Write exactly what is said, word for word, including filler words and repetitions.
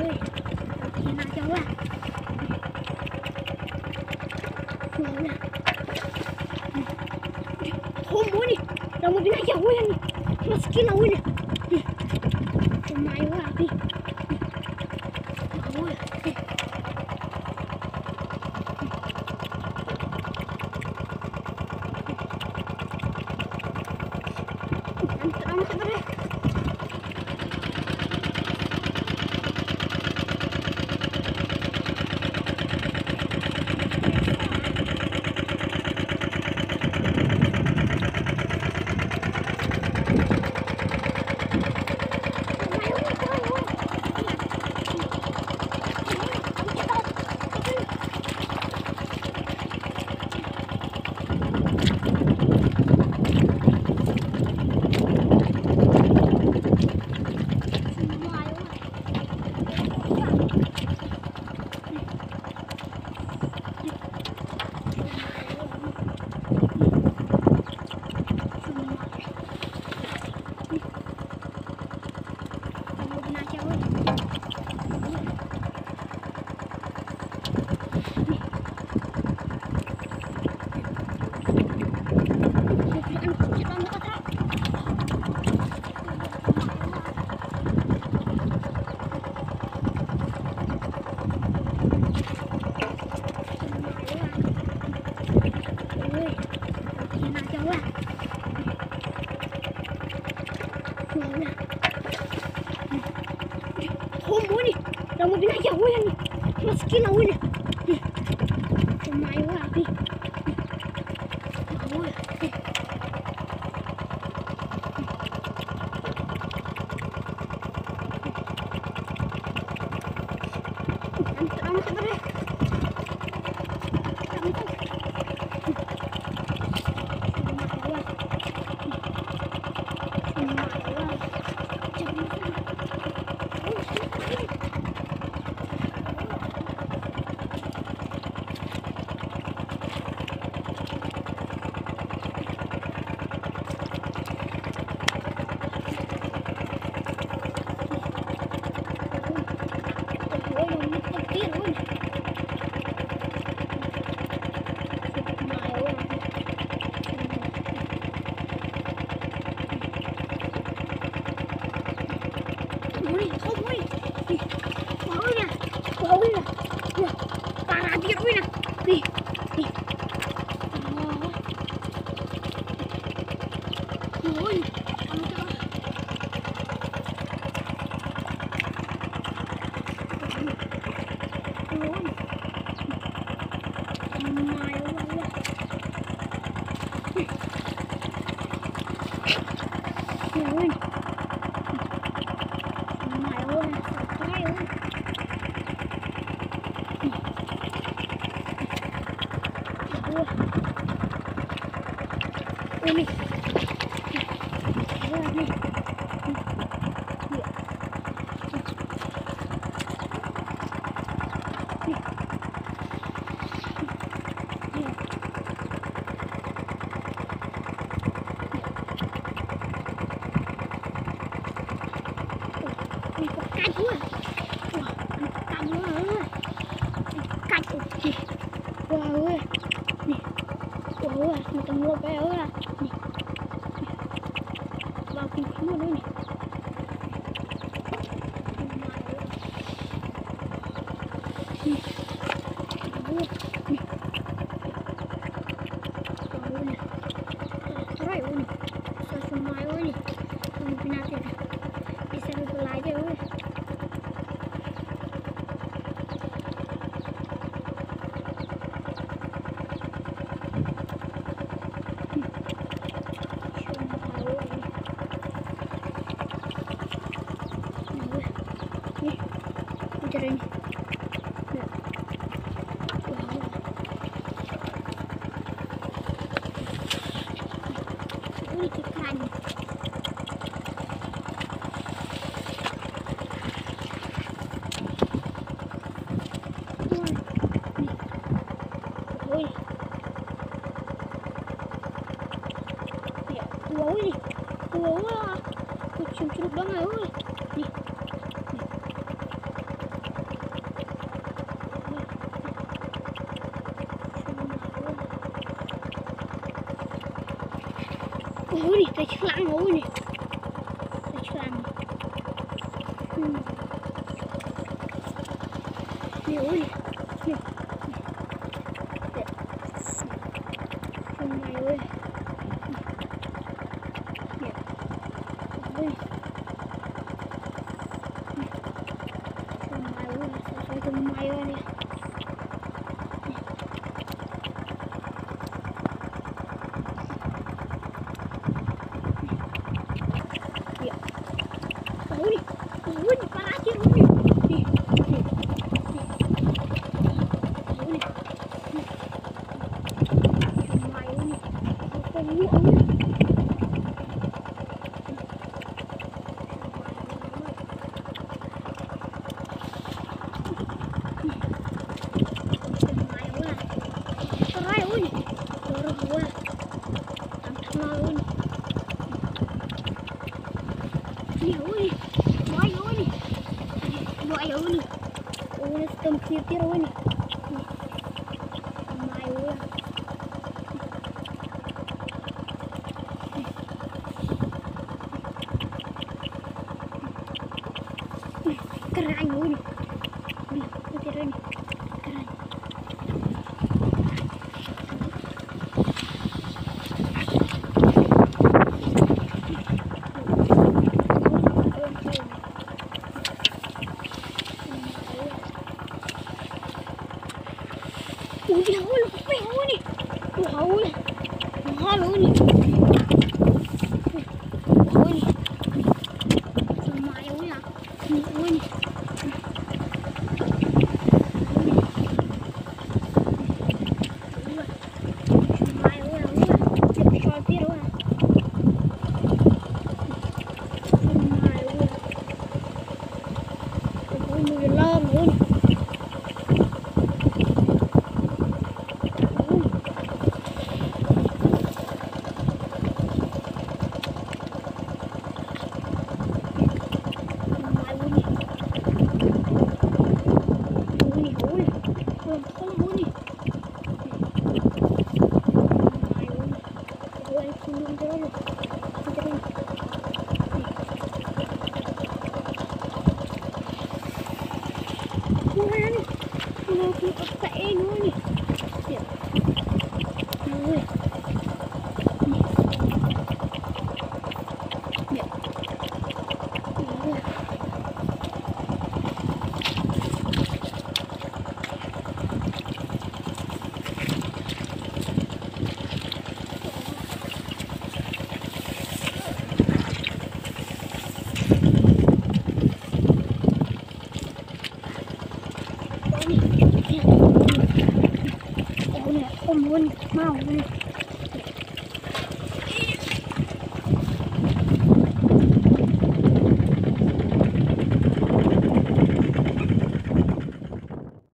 ơi, nhìn nào cháu à. Wow nè. Không muốn đi, đâu mau bilang jauh ya nih. Masukin lawan ya. Lumayan lah nih. Mau ya. Amat amat amat. Không muốn đi, đâu mau bilang jauh ya nih. Masukin lawan ya. Lumayan lah nih. Mau ya. Amat amat amat. Parah dia wih nah. Nih, nih. Oh. Wih. Ini. Ini. Wah, macam luar kayak lah. Nih. Makin keluar nih. Nih. Nih. Nih. Try ini. Semua ini. Mungkin nanti bisa belajar weh. Ini. Ini ikan. Wih. Ya, wow ini. Wow. Curug banget, wih. Nih. Tôi chưa lặng ngủ nè. Tôi chưa lặng. Ừ. Ngủ nè. Nè. Không mày ơi. Nè. Ôi. Không mày ơi. Sao không mày ơi nè. Ui, ui, parah sih ui. Nih, nih, nih. Ui, nih. Mai ui. Apa ui, ui. Mai ui. Parah ui. Dorong ui. Tantang ui. Nih ui. Mai ui. Mai ui. Ui, setengah titir ui. Mai ui. Keren ui. Nih, titir ui. Keren. Ui, haul, apa haul ni? Oh, haul. Haul ni. Haul ni. Sama haul ya. Ni haul ni. Ôi, không muốn mau